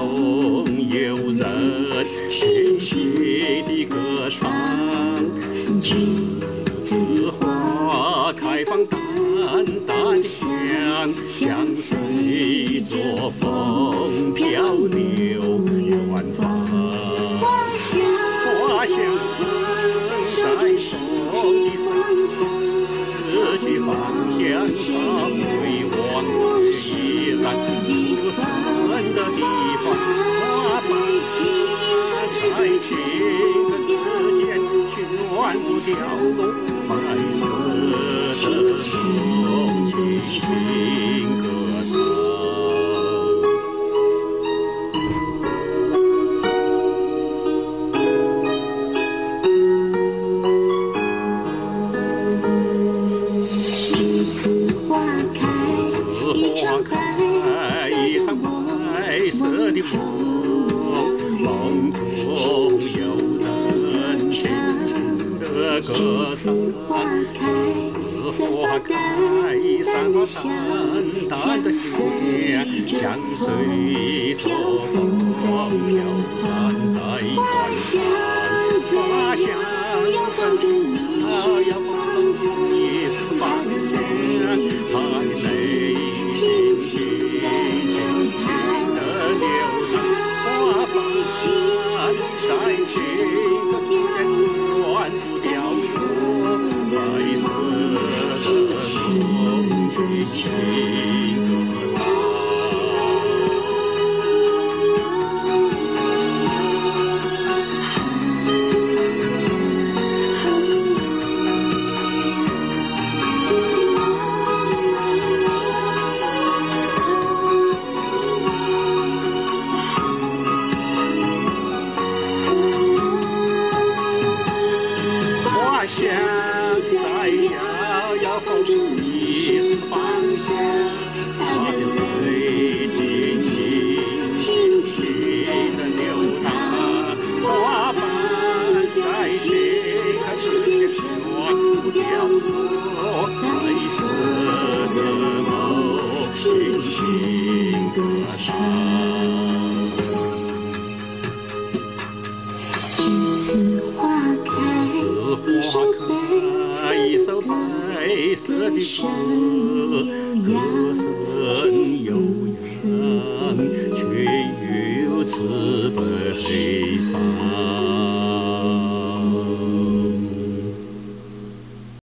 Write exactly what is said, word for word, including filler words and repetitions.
中有人轻轻地歌唱，栀子花开放淡淡的香，香随着风飘流远方。花香在风的四季芳香，它回望依然无声的地方。花瓣在情人之间，全部掉落白色的风轻轻歌唱。白色的梦，梦中有人轻轻地歌唱。栀子花开，散发淡淡的香，香随着风飘散在远方。花香摇晃着你是芳香，它的泪轻轻在情的天远处掉落，白色的风轻轻歌唱。花香在摇摇晃着你方向，它的泪轻轻轻轻地流淌。花瓣在情人之间全部掉落，白色的梦轻轻歌唱。花开，一首白色的歌，歌声悠扬，却又慈悲悲伤。